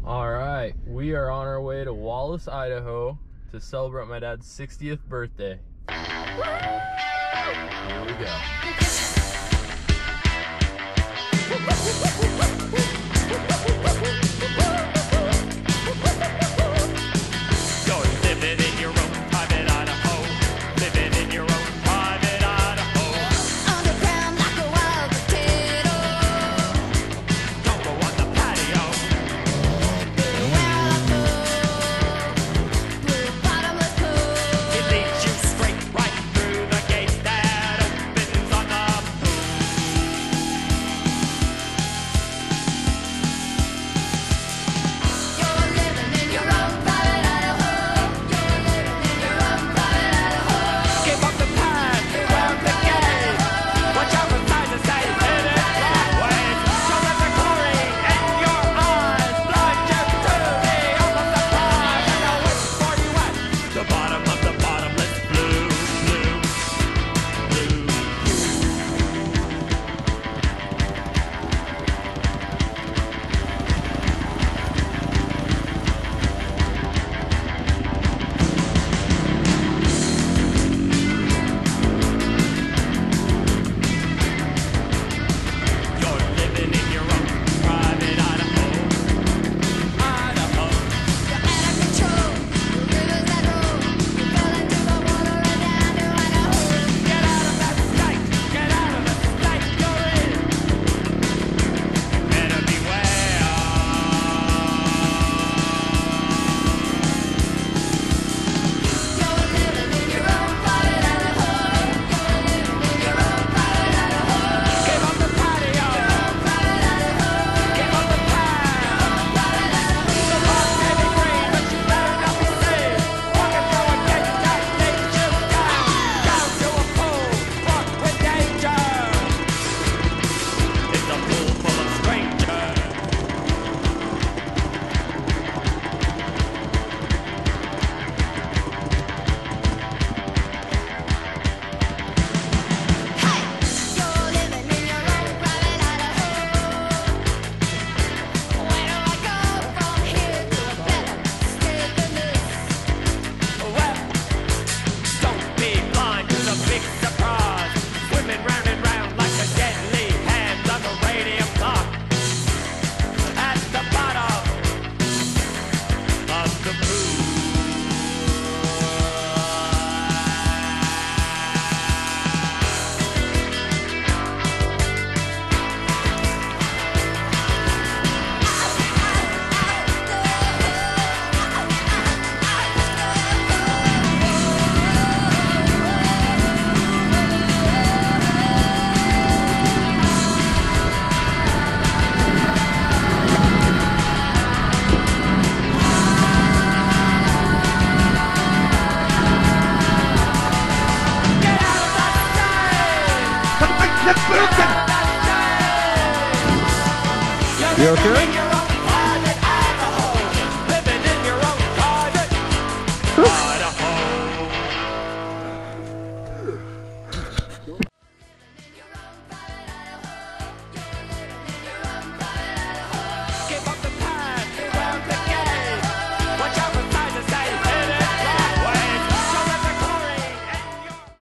Alright, we are on our way to Wallace, Idaho to celebrate my dad's 60th birthday. Here we go. You're living in your own private Idaho. Living in your own private Idaho. Underground like a wild potato. Don't go on the patio. Where I go, blue bottomless pool. It leads you straight right through the gate that opens on the You're living in your own private Idaho. You're living in your own private Idaho. give up the path around the gate. Watch out for signs that say hit it right way. Don't let the glory in your eyes blind you to the awful surprise. And I'll wait for you at the bottom of the bottomless blue, blue, blue. You're living in your own private Idaho. Idaho. You're out of control. The rivers that roll. You fell into the water and down to Idaho. Get out of that state. Get out of the state you're in. Better beware. You're living in your own private Idaho. You're living in your own private Idaho. Give up the patio. Private Idaho. Give up the path. Private Idaho. The rock may be green, but you better not be seen. Walking through a gate that leads you down to a pool fraught with danger. It's a pool full of strangers. Hey, you're living in your own private Idaho. Where do I go from here to a better state than this? Well, don't be blind to the big surprise. Swimming round and round like the deadly hands on the radium clock. At the bottom of the pool. You okay?